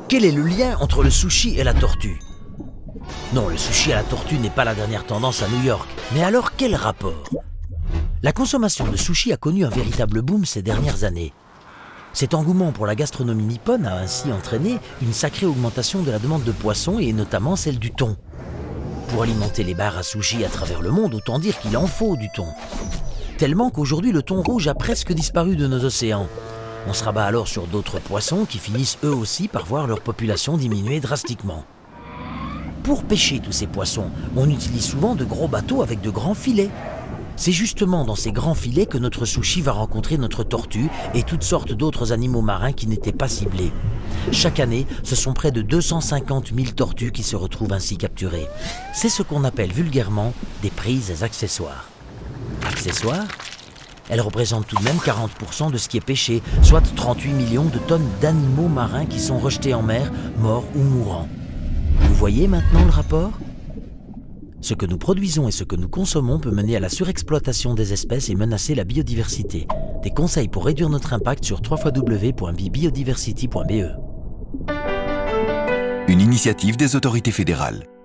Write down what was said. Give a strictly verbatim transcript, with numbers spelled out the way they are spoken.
Quel est le lien entre le sushi et la tortue? Non, le sushi à la tortue n'est pas la dernière tendance à New York. Mais alors, quel rapport? La consommation de sushi a connu un véritable boom ces dernières années. Cet engouement pour la gastronomie nippone a ainsi entraîné une sacrée augmentation de la demande de poissons et notamment celle du thon. Pour alimenter les bars à sushi à travers le monde, autant dire qu'il en faut du thon. Tellement qu'aujourd'hui le thon rouge a presque disparu de nos océans. On se rabat alors sur d'autres poissons qui finissent eux aussi par voir leur population diminuer drastiquement. Pour pêcher tous ces poissons, on utilise souvent de gros bateaux avec de grands filets. C'est justement dans ces grands filets que notre sushi va rencontrer notre tortue et toutes sortes d'autres animaux marins qui n'étaient pas ciblés. Chaque année, ce sont près de deux cent cinquante mille tortues qui se retrouvent ainsi capturées. C'est ce qu'on appelle vulgairement des prises accessoires. Accessoires ? Elles représentent tout de même quarante pour cent de ce qui est pêché, soit trente-huit millions de tonnes d'animaux marins qui sont rejetés en mer, morts ou mourants. Vous voyez maintenant le rapport ? Ce que nous produisons et ce que nous consommons peut mener à la surexploitation des espèces et menacer la biodiversité. Des conseils pour réduire notre impact sur w w w point b biodiversity point b e. Une initiative des autorités fédérales.